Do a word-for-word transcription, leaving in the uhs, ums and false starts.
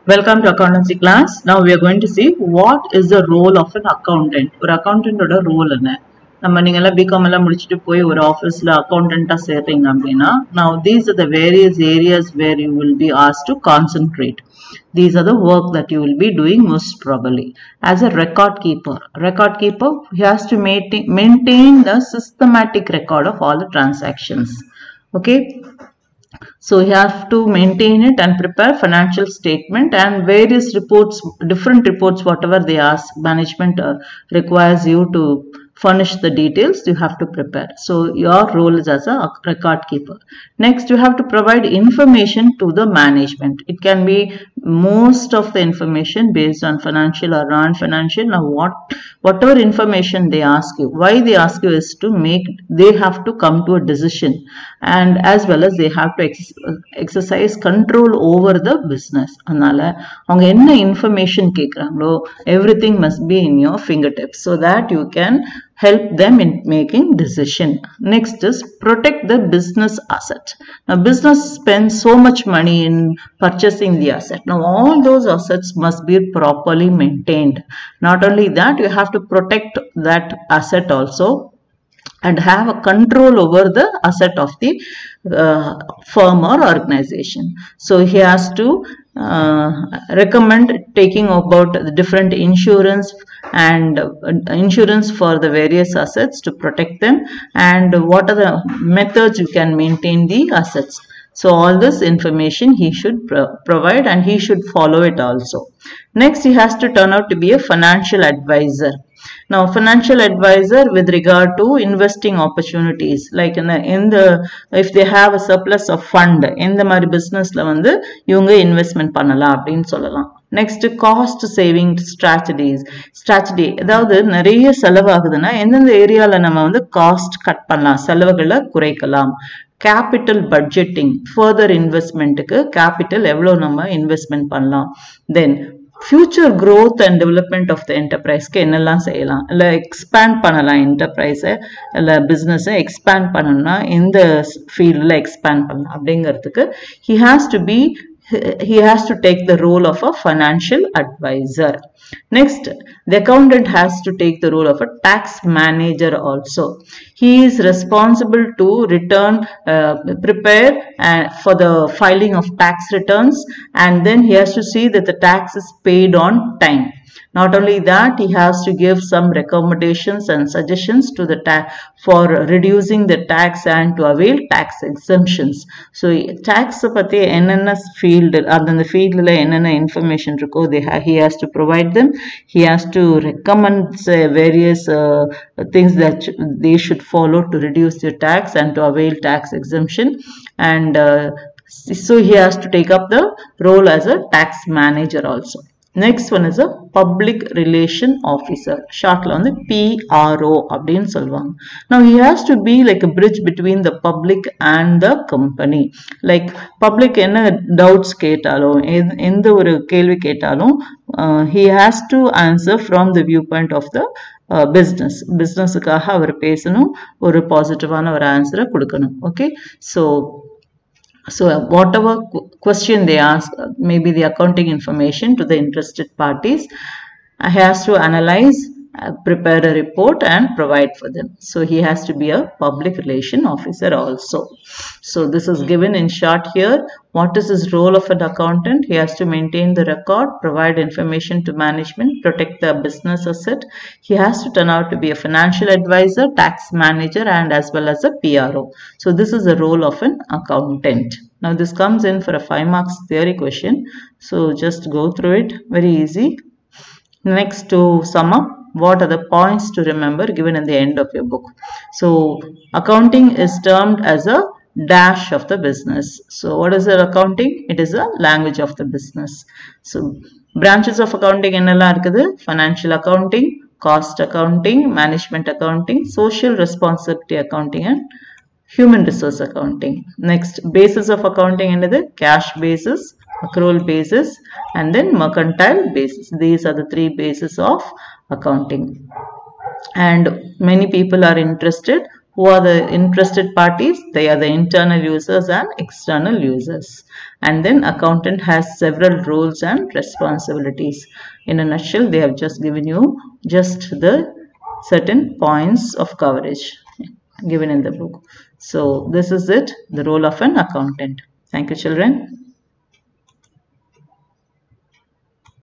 Welcome to accountancy class. Now we are going to see what is the role of an accountant. ஒரு accountant ஓட role என்ன? நம்ம நீங்கள B Com எல்லாம் முடிச்சிட்டு போய் ஒரு ஆபீஸ்ல அக்கவுண்டன்ட்டா சேர்றீங்க அப்படினா now these are the various areas where you will be asked to concentrate. These are the work that you will be doing most probably. As a record keeper, record keeper he has to maintain maintain the systematic record of all the transactions. Okay. So you have to maintain it and prepare financial statement and various reports, different reports, whatever they ask, management uh, requires you to furnish the details, you have to prepare. So your role is as a record keeper. Next, you have to provide information to the management. It can be most of the information based on financial or non-financial. Now what, whatever information they ask you, why they ask you is to make, they have to come to a decision, and as well as they have to ex exercise control over the business. Anala, avanga enna information kekrangalo, everything must be in your fingertips so that you can help them in making decision. Next is protect the business asset. Now business spends so much money in purchasing the asset. Now all those assets must be properly maintained. Not only that, you have to protect that asset also and have a control over the asset of the uh, firm or organization. So he has to uh, recommend taking about the different insurance and uh, insurance for the various assets to protect them, and what are the methods you can maintain the assets. So all this information he should pro provide and he should follow it also. Next, he has to turn out to be a financial advisor. Now financial advisor with regard to investing opportunities, like in the, in the if they have a surplus of fund in the mari business la vandu ivanga investment pannalam appdin sollalam. Next, cost saving strategies. Strategy, அதாவது நிறைய செலவாகுதுன்னா எந்தெந்த ஏரியால நம்ம வந்து cost cut பண்ணலாம், செலவுகளை குறைக்கலாம். Capital budgeting, further investment க்கு capital எவ்வளவு நம்ம investment பண்ணலாம். Then future growth and development of the enterprise க்கு என்னெல்லாம் செய்யலாம், இல்ல expand பண்ணலாம் enterprise இல்ல business expand பண்ணனும்னா இந்த ஃபீல்ட்ல expand பண்ணலாம் அப்படிங்கிறதுக்கு he has to be he has to take the role of a financial advisor. Next, the accountant has to take the role of a tax manager also. He is responsible to return, uh, prepare uh, for the filing of tax returns, and then he has to see that the tax is paid on time. Not only that, he has to give some recommendations and suggestions to the tax for reducing the tax and to avail tax exemptions. So tax patti enna field and field la enna information irukko they ha he has to provide them. He has to recommend say, various uh, things that they should follow to reduce their tax and to avail tax exemption, and uh, so he has to take up the role as a tax manager also. Next one is a public relation officer. Shortly on the P R O அப்படினு சொல்வாங்க. Now he has to be like a bridge between the public and the company. Like public என்ன doubts கேட்டாலும் எந்த ஒரு கேள்வி கேட்டாலும் he has to answer from the viewpoint of the uh, business. Businessக்காக அவர் பேசணும், ஒரு பாசிட்டிவான ஒரு ஆன்சரை கொடுக்கணும். Okay, so So whatever question they ask, maybe the accounting information to the interested parties, he has to analyze, uh, prepare a report and provide for them. So he has to be a public relation officer also. So this is given in short here. What is his role of an accountant? He has to maintain the record, provide information to management, protect the business asset. He has to turn out to be a financial advisor, tax manager, and as well as a P R O. So this is the role of an accountant. Now this comes in for a five marks theory question. So just go through it, very easy. Next, to sum up, what are the points to remember given in the end of your book? So accounting is termed as a dash of the business. So what is the accounting? It is a language of the business. So branches of accounting என்னெல்லாம் இருக்குது? Financial accounting, cost accounting, management accounting, social responsibility accounting, and human resource accounting. Next, basis of accounting என்னது? Cash basis, accrual basis, and then mercantile basis. These are the three bases of accounting. And many people are interested Who are the interested parties? They are the internal users and external users. And then accountant has several roles and responsibilities. In a nutshell, they have just given you just the certain points of coverage given in the book. So this is it, the role of an accountant. Thank you, children.